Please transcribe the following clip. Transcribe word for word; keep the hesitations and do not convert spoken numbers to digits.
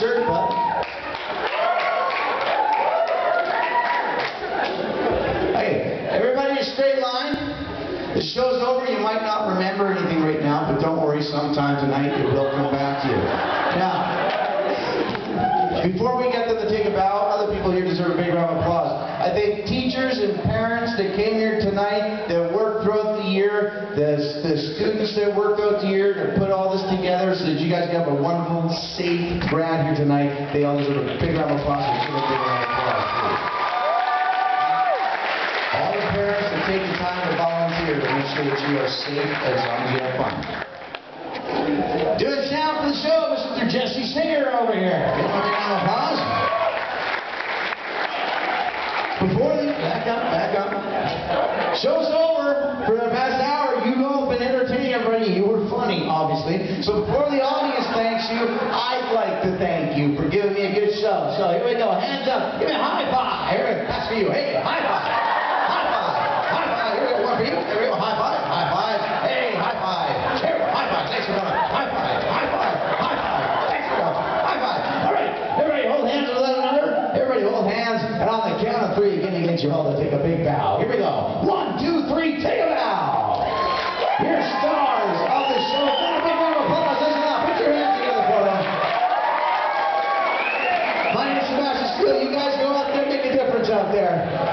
shirt, bud. Hey, everybody in a straight line. The show's over. You might not remember anything right now, but don't worry. Sometime tonight it will come back to you. Now, before we get to the take a bow, other people here deserve a big round of applause. I think teachers and parents that came here tonight, that worked throughout the year, the, the students that worked throughout the year to put all this together so that you guys can have a wonderful, safe grad here tonight, they all deserve a big round of applause. A big round of applause, please. All the parents that take the time to volunteer to make sure that you are safe as long as you have fun. Doing sound for the show, Mister Jesse Singer over here. Give him a big round of applause. Before the, back up, back up. Show's over. For the past hour, you go up and entertain everybody. You were funny, obviously. So before the audience thanks you, I'd like to thank you for giving me a good show. So here we go. Hands up. Give me a high five. Here, that's for you. Hey, high five. High five. High five. Here we go. One for you. There we go. High five. High five. Hey, high five. Here, high five. Thanks for coming. High five. High five. High five. Thanks for coming. High five. All right. Everybody hold hands with one another. Everybody hold hands. And on the count of three, again, you get you all to take a big bow. Here we go. One, two, three, take a bow. You're stars of the show. Give a big round of applause. Listen up. Put your hands together for them. My name's Sebastian Steele. You guys go out there and make a difference out there.